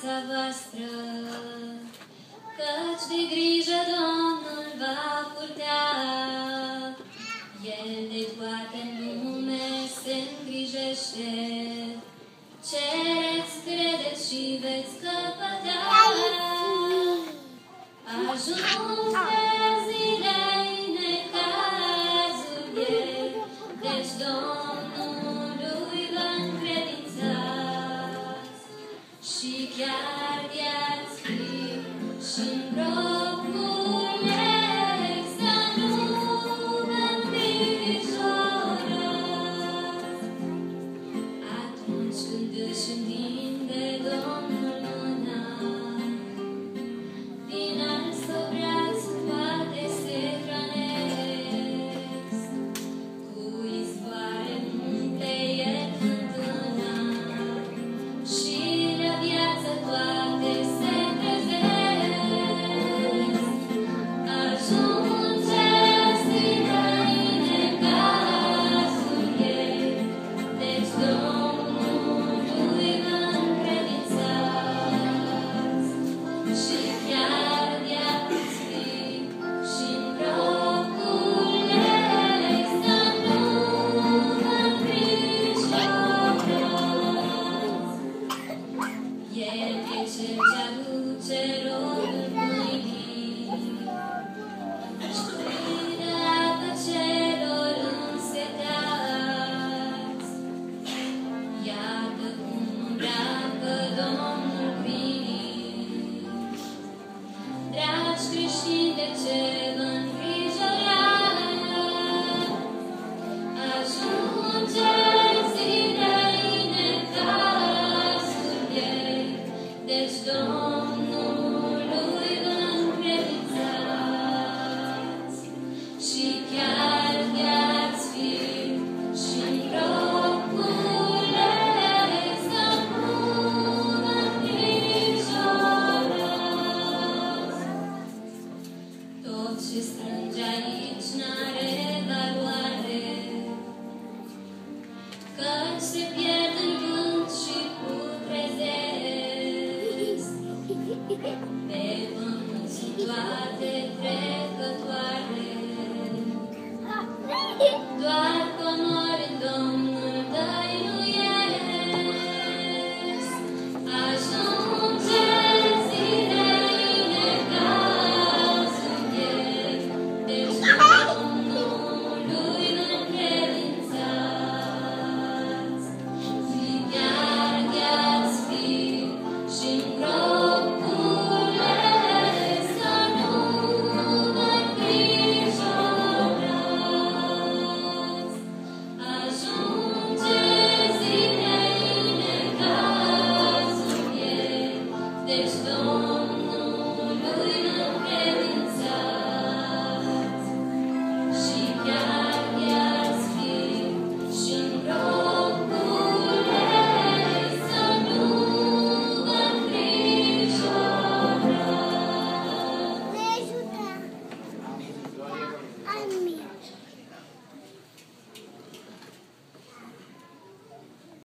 viața voastră, căci de grijă Domnul va purta. El de toate în lume se îngrijește. Cereți, credeți și veți căpăta. Ajunge zilei necazul ei, deci Domnului vă încredințați. Și chiar de-ați fi și-n gropul ei, să nu vă îngrijorați. Atunci când își întinde Domnul mâna, din al său braț toate se hrănesc. Cu izvoare munte el fântâna și la viață toate se trezesc. Ajungeți din necazul ei, deci Domnului vă încredințați. Și chiar de-ați fi și-n gropul ei, să nu vă îngrijorați. El e cel ce aduce rodul mâinii și dă apă celor însetați. Iată cum îmbracă Domnul prinii. Dragi creștini, de ce vă îngrijorați? Ajungeți zilei necazul ei, deci Domnului vă încredințați. Și chiar de-ați fi și-n gropul ei, să nu vă îngrijorați. Tot ce strânge aici n-are valoare, căci se pierd în vânt și putrezesc. Pe pământ sunt toate trecătoare, doar comori în Domnul dăinuiesc. Ajungeți zilei necazul ei, deci Domnului vă încredințați. Și chiar de-ați fi și-n gropul ei, să nu vă îngrijorați. Ajungeți zilei necazul ei, deci